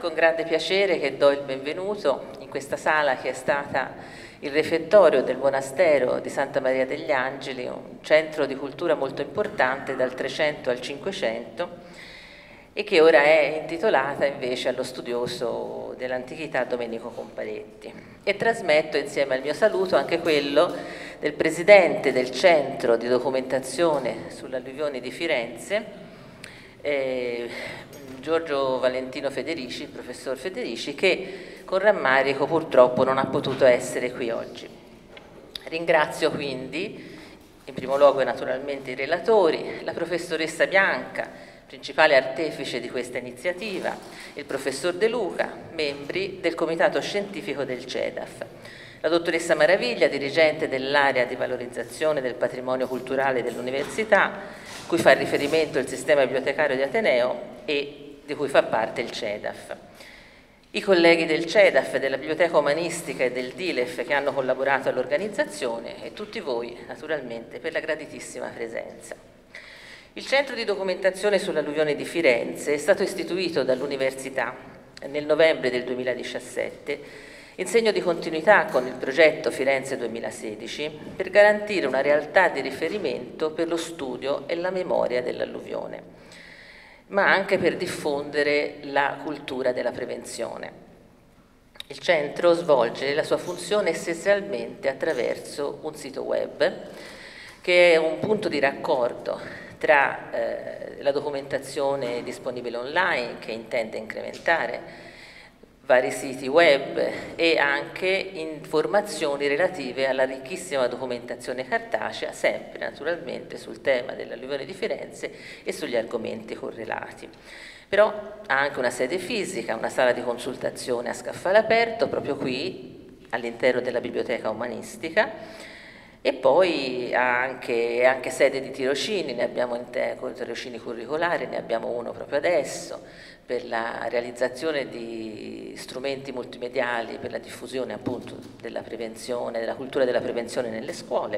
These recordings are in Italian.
con grande piacere che do il benvenuto in questa sala che è stata il refettorio del monastero di Santa Maria degli Angeli, un centro di cultura molto importante dal 300 al 500 e che ora è intitolata invece allo studioso dell'antichità Domenico Comparetti. E trasmetto insieme al mio saluto anche quello del presidente del centro di documentazione sulle alluvioni di Firenze, Giorgio Valentino Federici, il professor Federici, che con rammarico purtroppo non ha potuto essere qui oggi. Ringrazio quindi in primo luogo naturalmente i relatori, la professoressa Bianca, principale artefice di questa iniziativa, il professor De Luca, membri del comitato scientifico del CEDAF, la dottoressa Maraviglia, dirigente dell'area di valorizzazione del patrimonio culturale dell'università, cui fa riferimento il sistema bibliotecario di Ateneo e di cui fa parte il CEDAF. I colleghi del CEDAF, della Biblioteca Umanistica e del DILEF che hanno collaborato all'organizzazione e tutti voi, naturalmente, per la graditissima presenza. Il Centro di documentazione sull'alluvione di Firenze è stato istituito dall'Università nel novembre del 2017 in segno di continuità con il progetto Firenze 2016 per garantire una realtà di riferimento per lo studio e la memoria dell'alluvione, ma anche per diffondere la cultura della prevenzione. Il centro svolge la sua funzione essenzialmente attraverso un sito web che è un punto di raccordo tra la documentazione disponibile online, che intende incrementare vari siti web, e anche informazioni relative alla ricchissima documentazione cartacea, sempre naturalmente sul tema dell'alluvione di Firenze e sugli argomenti correlati. Però ha anche una sede fisica, una sala di consultazione a scaffale aperto, proprio qui all'interno della Biblioteca Umanistica, e poi ha anche sede di tirocini, ne abbiamo tirocini curricolari, ne abbiamo uno proprio adesso, per la realizzazione di strumenti multimediali per la diffusione appunto della prevenzione, della cultura della prevenzione nelle scuole,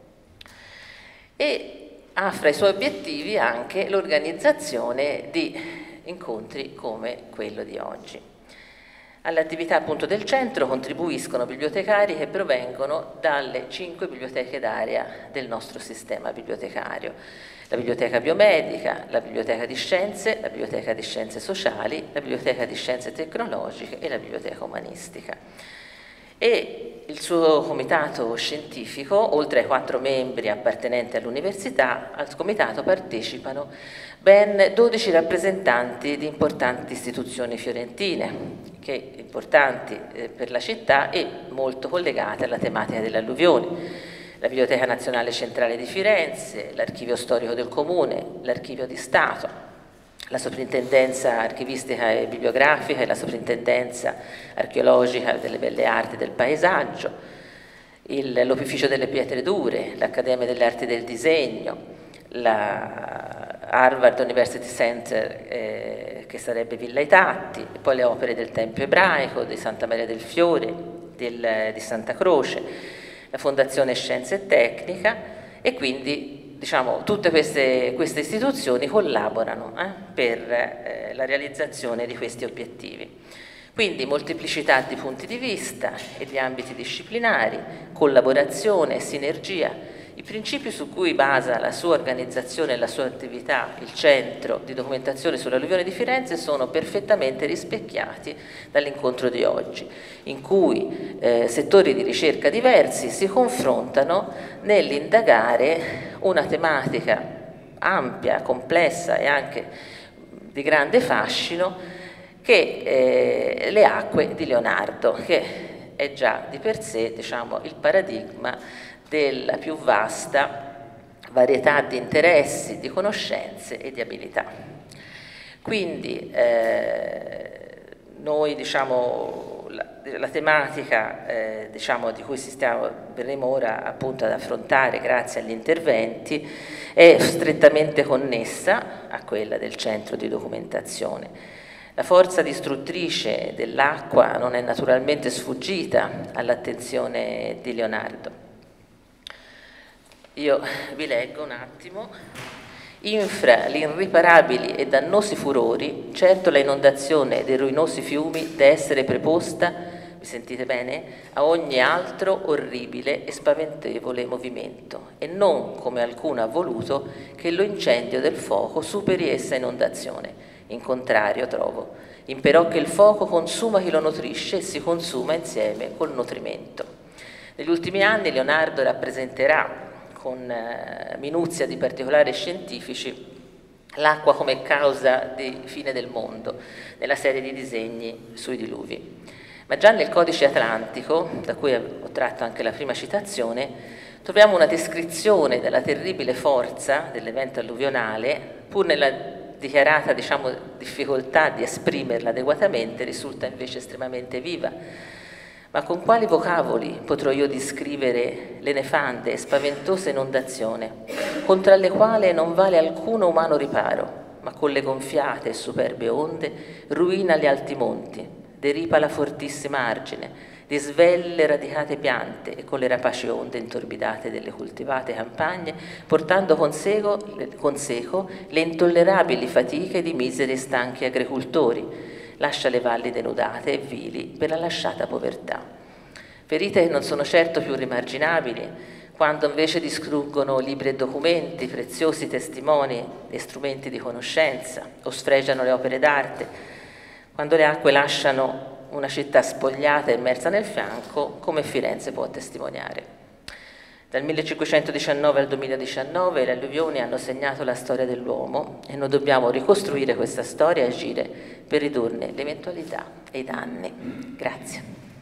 e ha fra i suoi obiettivi anche l'organizzazione di incontri come quello di oggi. All'attività appunto del centro contribuiscono bibliotecari che provengono dalle 5 biblioteche d'area del nostro sistema bibliotecario: la biblioteca biomedica, la biblioteca di scienze, la biblioteca di scienze sociali, la biblioteca di scienze tecnologiche e la biblioteca umanistica. E il suo comitato scientifico, oltre ai 4 membri appartenenti all'università, al comitato partecipano ben 12 rappresentanti di importanti istituzioni fiorentine, che importanti per la città e molto collegate alla tematica delle alluvioni: la Biblioteca Nazionale Centrale di Firenze, l'Archivio Storico del Comune, l'Archivio di Stato, la Soprintendenza Archivistica e Bibliografica e la Soprintendenza Archeologica delle Belle Arti e del Paesaggio, l'Opificio delle Pietre Dure, l'Accademia delle Arti del Disegno, la Harvard University Center, che sarebbe Villa Itatti, e poi le opere del Tempio Ebraico, di Santa Maria del Fiore, di Santa Croce, la Fondazione Scienza e Tecnica, e quindi diciamo, tutte queste istituzioni collaborano per la realizzazione di questi obiettivi. Quindi molteplicità di punti di vista e di ambiti disciplinari, collaborazione, sinergia, i principi su cui basa la sua organizzazione e la sua attività, il Centro di documentazione sull'alluvione di Firenze, sono perfettamente rispecchiati dall'incontro di oggi, in cui settori di ricerca diversi si confrontano nell'indagare una tematica ampia, complessa e anche di grande fascino, che è le acque di Leonardo, che è già di per sé, diciamo, il paradigma della più vasta varietà di interessi, di conoscenze e di abilità. Quindi noi, diciamo, la tematica diciamo, di cui verremo ora appunto ad affrontare grazie agli interventi è strettamente connessa a quella del centro di documentazione. La forza distruttrice dell'acqua non è naturalmente sfuggita all'attenzione di Leonardo. Io vi leggo un attimo infra gli irriparabili e dannosi furori, certo la inondazione dei ruinosi fiumi deve essere preposta, mi sentite bene, a ogni altro orribile e spaventevole movimento, e non, come alcuno ha voluto, che lo incendio del fuoco superi essa inondazione. In contrario, trovo, imperò che il fuoco consuma chi lo nutrisce e si consuma insieme col nutrimento. Negli ultimi anni Leonardo rappresenterà con minuzia di particolari scientifici l'acqua come causa di fine del mondo, nella serie di disegni sui diluvi. Ma già nel Codice Atlantico, da cui ho tratto anche la prima citazione, troviamo una descrizione della terribile forza dell'evento alluvionale, pur nella dichiarata, diciamo, difficoltà di esprimerla adeguatamente, risulta invece estremamente viva. Ma con quali vocaboli potrò io descrivere le nefande e spaventose inondazioni, contro le quali non vale alcuno umano riparo, ma con le gonfiate e superbe onde ruina gli alti monti, deripa la fortissima argine, disvelle radicate piante e con le rapaci onde intorbidate delle coltivate campagne, portando con seco le intollerabili fatiche di miseri e stanchi agricoltori, lascia le valli denudate e vili per la lasciata povertà. Ferite che non sono certo più rimarginabili, quando invece distruggono libri e documenti, preziosi testimoni e strumenti di conoscenza, o sfregiano le opere d'arte, quando le acque lasciano una città spogliata e immersa nel fango, come Firenze può testimoniare. Dal 1519 al 2019 le alluvioni hanno segnato la storia dell'uomo e noi dobbiamo ricostruire questa storia e agire per ridurne l'eventualità e i danni. Grazie.